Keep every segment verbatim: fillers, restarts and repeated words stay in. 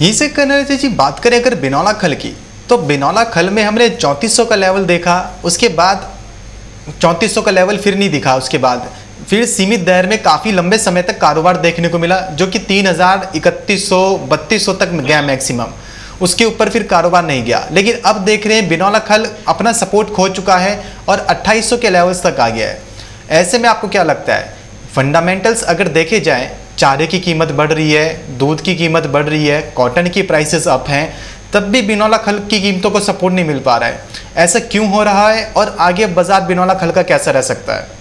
यहीं से कन्हैया जी बात करें अगर बिनौला खल की, तो बिनौला खल में हमने चौंतीस सौ का लेवल देखा, उसके बाद चौंतीस सौ का लेवल फिर नहीं दिखा, उसके बाद फिर सीमित दायरे में काफ़ी लंबे समय तक कारोबार देखने को मिला, जो कि तीन हज़ार इकतीस सौ बत्तीस सौ तक गया मैक्सिमम, उसके ऊपर फिर कारोबार नहीं गया। लेकिन अब देख रहे हैं बिनौला खल अपना सपोर्ट खो चुका है और अट्ठाईस सौ के लेवल्स तक आ गया है। ऐसे में आपको क्या लगता है, फंडामेंटल्स अगर देखे जाएं, चारे की कीमत बढ़ रही है, दूध की कीमत बढ़ रही है, कॉटन की प्राइसेस अप हैं, तब भी बिनौला खल की कीमतों को सपोर्ट नहीं मिल पा रहा है। ऐसा क्यों हो रहा है और आगे बाजार बिनौला खल का कैसा रह सकता है?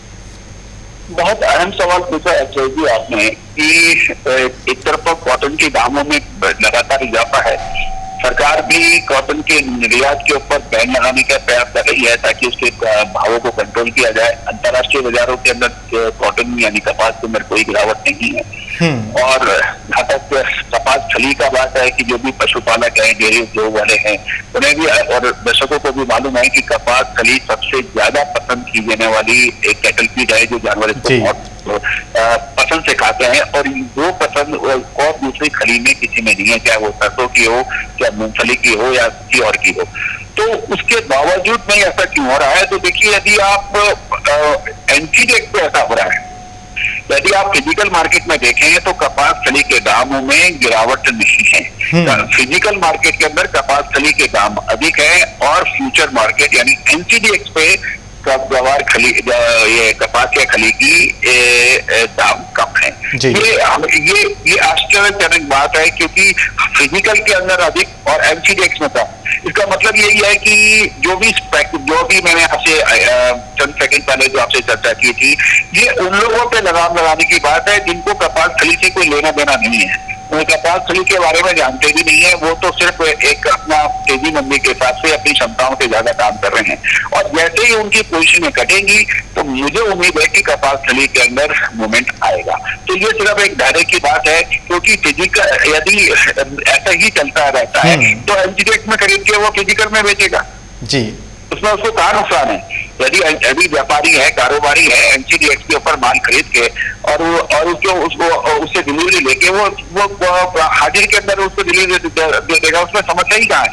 बहुत अहम सवाल पूछा अक्षय जी आपने कि एक तरफ कॉटन के दामों में लगातार इजाफा है, सरकार भी कॉटन के निर्यात के ऊपर बैन लगाने का प्रयास कर रही है ताकि उसके भावों को कंट्रोल किया जाए। अंतर्राष्ट्रीय बाजारों के अंदर कॉटन यानी कपास के अंदर कोई गिरावट नहीं है। और जहाँ तक कपास फली का बात है कि जो भी पशुपालक हैं, डेयरी उद्योग वाले हैं, उन्हें भी और दर्शकों को भी मालूम है कि कपास फली सबसे ज्यादा पसंद की जाने वाली एक कैटल फीड है, जो जानवर इसको बहुत पसंद से खाते हैं। और वो पसंद और दूसरी खली में किसी में नहीं है, चाहे वो सरसों की हो, चाहे मूंगफली की हो या किसी और की हो। तो उसके बावजूद नहीं ऐसा क्यों हो रहा है? तो देखिए, यदि आप एनसीडेक्स पे ऐसा हो रहा है, यदि आप फिजिकल मार्केट में देखें तो कपास फली के दामों में गिरावट नहीं है। फिजिकल मार्केट के अंदर कपास फली के दाम अधिक है और फ्यूचर मार्केट यानी एनसीडीएक्स पे गवार खली ये कपास या खली की ए, ए, दाम कम है। ये ये ये आश्चर्यजनक बात है, क्योंकि फिजिकल के अंदर अधिक और एनसीडीएक्स में कम। इसका मतलब यही है कि जो भी जो भी मैंने आपसे चंद सेकंड पहले जो आपसे चर्चा की थी, ये उन लोगों पे लगाम लगाने की बात है जिनको कपास खली से कोई लेना देना नहीं है, वो कपास खली के बारे में जानते भी नहीं है। वो तो सिर्फ एक अपना तेजी मंदी के हिसाब से अपनी क्षमताओं से ज्यादा काम कर रहे हैं। और जैसे ही उनकी पोजीशन कटेंगी तो मुझे उम्मीद है कि कपास खली के अंदर मूवमेंट आएगा। तो ये सिर्फ एक धैर्य की बात है, क्योंकि फिजिकल यदि ऐसा ही चलता रहता है तो एनसीडीएक्स में खरीद के वो फिजिकल में बेचेगा जी, उसमें उसको कहाँ नुकसान है? यदि यदि व्यापारी है, कारोबारी है, एनसीडीएक्स के ऊपर माल खरीद के और वो और उसको उसको उससे डिलीवरी लेके वो वो हाजिर के अंदर उसको डिलीवरी दे देगा, उसमें समस्या ही कहाँ है?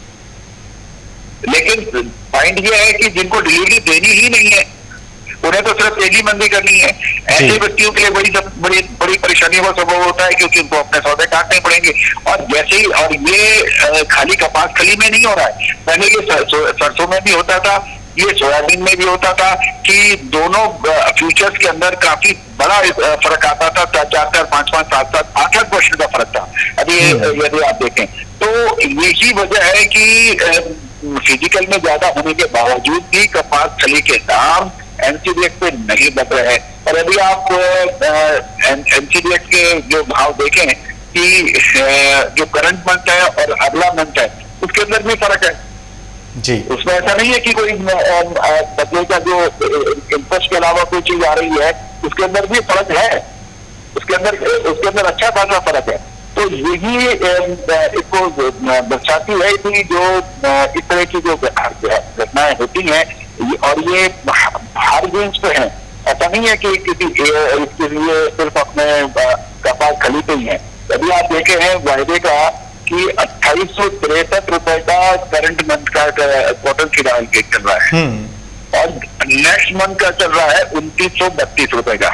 लेकिन पॉइंट ये है कि जिनको डिलीवरी देनी ही नहीं है, उन्हें तो सिर्फ तेजी मंदी करनी है। ऐसे व्यक्तियों के लिए बड़ी सब बड़ी बड़ी परेशानी वो सब होता है, क्योंकि उनको अपने सौदे काटने पड़ेंगे। और जैसे ही और ये खाली कपास खली में नहीं हो रहा है, पहले ये सरसों में भी होता था, ये सोयाबीन में भी होता था कि दोनों फ्यूचर्स के अंदर काफी बड़ा फर्क आता था, चार चार पांच पांच सात सात आठ आठ परसेंट का फर्क था। अभी यदि आप देखें तो यही वजह है कि फिजिकल में ज्यादा होने के बावजूद भी कपास खली के दाम एनसीडीएक्स पे नहीं बढ़ रहे हैं। और यदि आप एनसीडीएक्स के जो भाव देखें कि जो करंट मंथ है और अगला मंथ है, उसके अंदर भी फर्क है जी। उसमें ऐसा नहीं है कि कोई बदले का जो इंटरेस्ट के अलावा कोई चीज आ रही है, उसके अंदर भी फर्क है, उसके अंदर उसके अंदर अच्छा खासा फर्क है। तो यही इसको दर्शाती है कि जो इस तरह की जो घटनाएं होती हैं और ये हर रेंज पे है, ऐसा नहीं है कि किसी इसके लिए सिर्फ अपने कपास खली पे ही है। यदि आप देखे हैं वायदे का कि अट्ठाईस सौ तिरसठ रुपए का करंट मंथ का कॉटन फिलहाल केक चल रहा है और नेक्स्ट मंथ का चल रहा है उनतीस सौ बत्तीस रुपए का,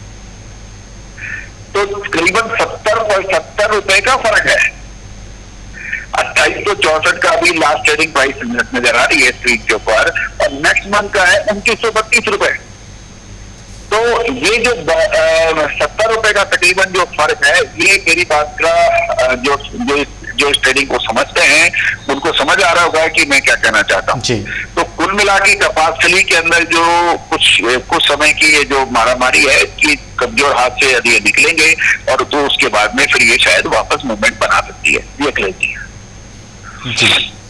तो करीबन सत्तर सत्तर रुपए का फर्क है। अट्ठाईस सौ चौसठ का भी लास्ट ट्रेडिंग प्राइस नजर आ रही है स्क्रीन के ऊपर और नेक्स्ट मंथ का है उनतीस सौ बत्तीस रुपए। तो ये जो सत्तर रुपए का तकरीबन जो फर्क है, ये मेरी बात का जो जो जो इस ट्रेडिंग को समझते हैं उनको समझ आ रहा होगा कि मैं क्या कहना चाहता हूँ। तो कुल मिला के कपास खली के अंदर जो कुछ कुछ समय की ये जो मारामारी है कि कमजोर हाथ से यदि निकलेंगे और तो उसके बाद में फिर ये शायद वापस मूवमेंट बना सकती है, ये कह लीजिए जी।